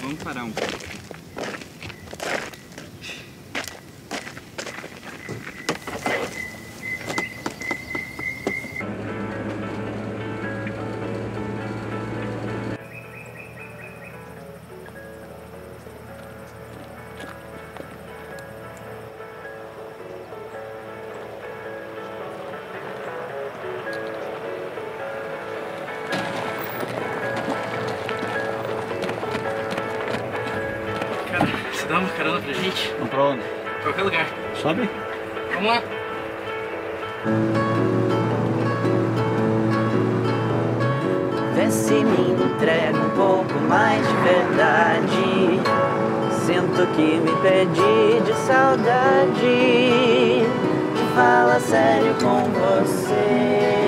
Vamos parar um pouco. Você dá uma carona pra gente? Vamos pra onde? Qualquer lugar. Sobe. Vamos lá. Vê se me entrega um pouco mais de verdade. Sinto que me perdi de saudade. Fala sério com você.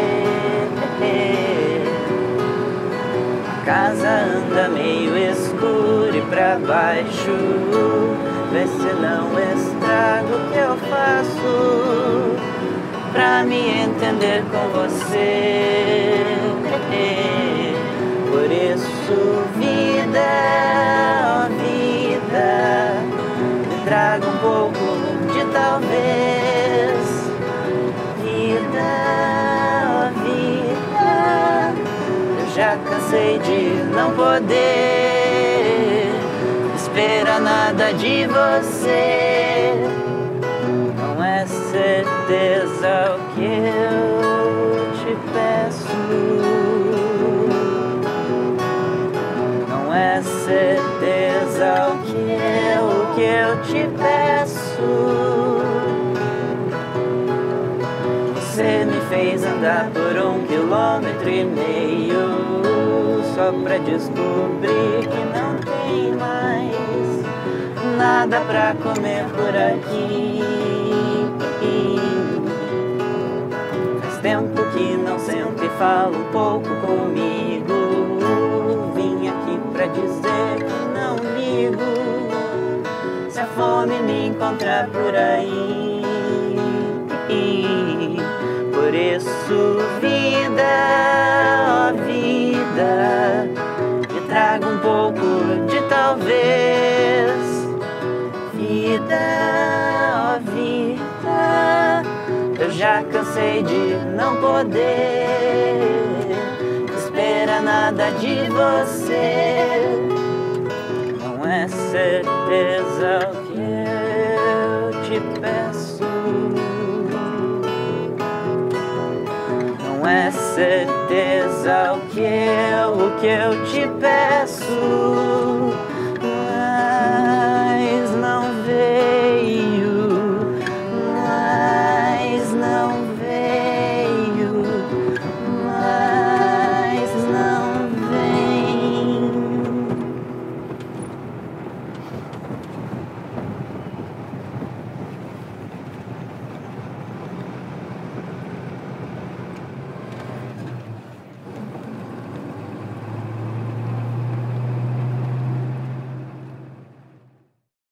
A casa anda meio escura e pra baixo. Vê se não estrago o que eu faço pra me entender com você. Por isso, vida, ó vida, me traga um pouco de talvez. Vida, ó vida, eu já cansei de não poder esperar nada de você. Não é certeza o que eu te peço. Não é certeza o que eu te peço. Você me fez andar por 1,5 km só pra descobrir que não tem mais nada pra comer por aqui. Faz tempo que não sento e falo um pouco comigo. Vim aqui pra dizer que não ligo se a fome me encontrar por aí. Por isso, vida, ó vida, me traga um pouco de talvez. Vida, ó vida, eu já cansei de não poder esperar nada de você. Não é certeza o que eu te peço. Não é certeza o que eu te peço.